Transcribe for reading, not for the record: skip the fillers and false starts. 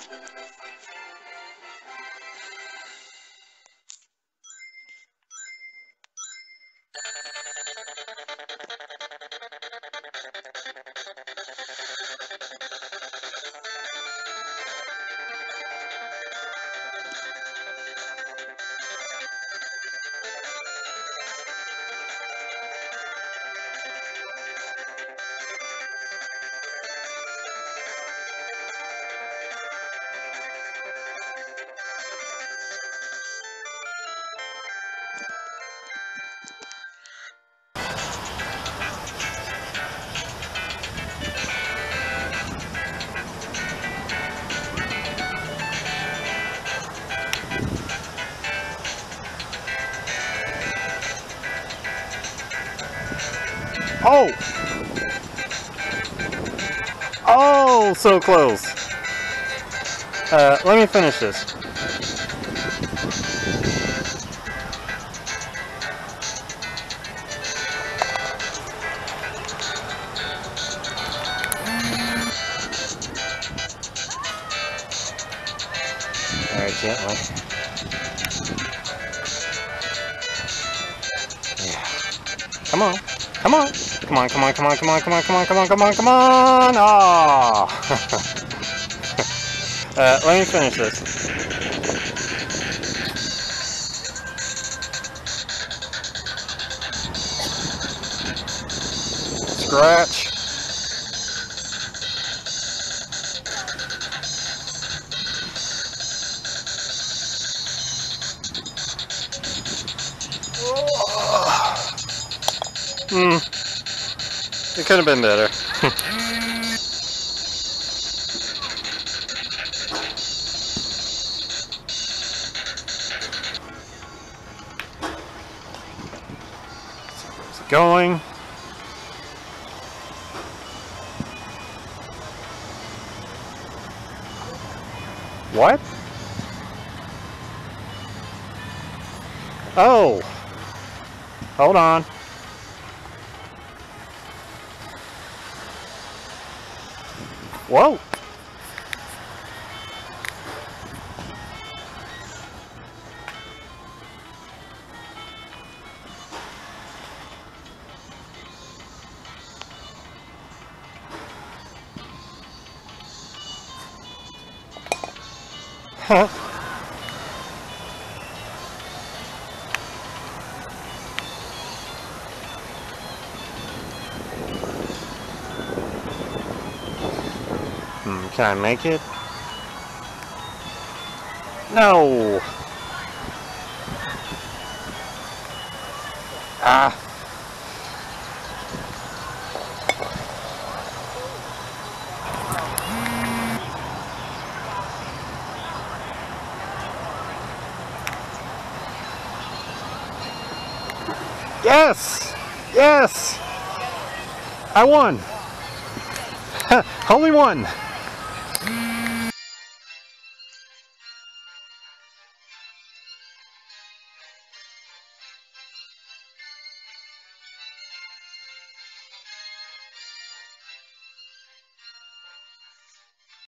Oh! Oh, so close. Let me finish this. Alright, gently. Yeah. Come on. Come on. Come on, come on, come on, come on, come on, come on, come on, come on, come on! Oh! Let me finish this. Scratch. It could have been better. Where's it going? What? Oh! Hold on. Whoa! Huh. Can I make it? No! Ah! Yes! Yes! I won! Only one!